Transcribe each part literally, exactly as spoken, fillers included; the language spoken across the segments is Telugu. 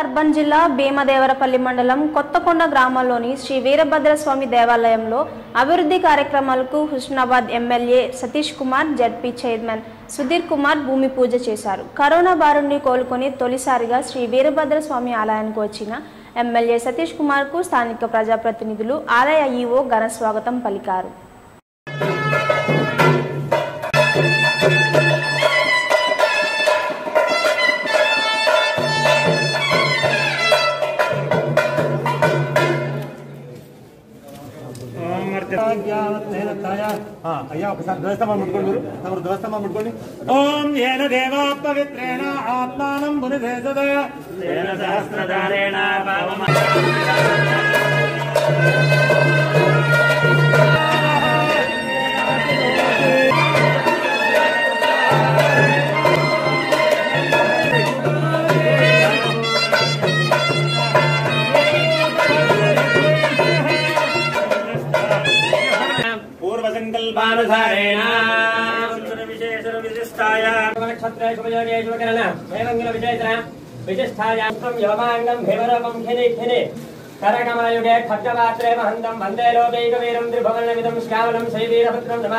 అర్బన్ జిల్లా భీమదేవరపల్లి మండలం కొత్తకొండ గ్రామంలోని శ్రీ వీరభద్రస్వామి దేవాలయంలో అభివృద్ధి కార్యక్రమాలకు Husnabad MLA Satish Kumar, ZP chairman Sudhir Kumar భూమి పూజ చేశారు. కరోనా బారి నుండి కోలుకొని తొలిసారిగా శ్రీ వీరభద్రస్వామి ఆలయానికి వచ్చిన ఎమ్మెల్యే సతీష్ కుమార్ కు స్థానిక ప్రజాప్రతినిధులు, ఆలయ ఈవో ఘన స్వాగతం పలికారు. ओम येन देवा पवित्रेण आत्मानं पुनसे सदा येन सहस्रधारेण पावम पूर्वसंकल्पानुसारेण विशिष्टाय नक्षत्रेषु विजयेषु करण एवं विजयतरा विशिष्टायां योमांगं भेवरवं खिनि खिनि करकमयुगे खड्गपात्रे महन्तं वन्दे लोकैकवीरं त्रिभुवनमिदं श्यामलं श्रीवीरभद्रं नमः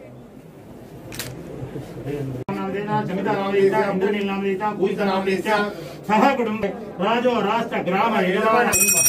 जमिता नामदेता इंद्रनील नामदेता भूषिता नामदेता सह कुटुंब राजो राष्ट्र ग्राम एलवान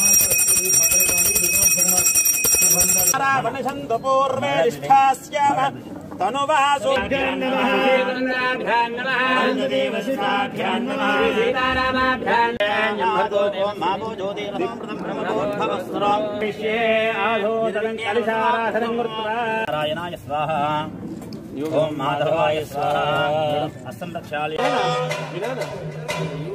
वनशन्तो पूर्वे निष्ठास्याम तनुवासुभ्यां नमः वन्दनाभ्यां नमः वन्ददेवसिताभ्यां नमः सीतारामाभ्यां नमः मामो ज्योतिर्मप्रदं ब्रह्मोद्भवस्वरं विश्वे आधोदलं कलिशाराधनं कृत्वा नारायणाय स्वाहा ओम माधवाय स्वाहा असंरक्षालय